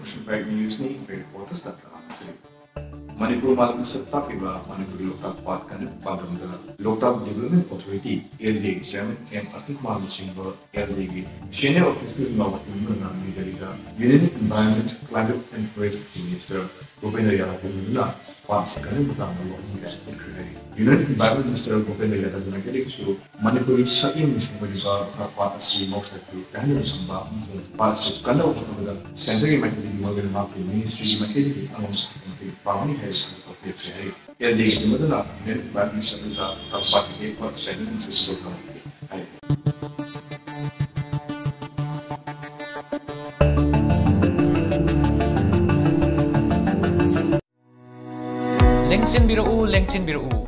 Baik news ni reporters datang. Manipur malam setak iba Manipuri lokal part kan padam da Local Development Authority LDG chairman and Asik Malam Singh LDG senior official Nawat Imran Nami dari da Union Environment Climate and Forest Minister Bhupendra Yadav Nila part kan bukan malam ni kan Union Environment Minister Bhupendra Yadav Nila so Manipuri saim sebagai part si mau satu kan tambah part si kan dah bukan center yang macam di mana makin ministry macam di Pamni has to say, yeah, the mother then bad Mr. Party for sending to Lengsin biru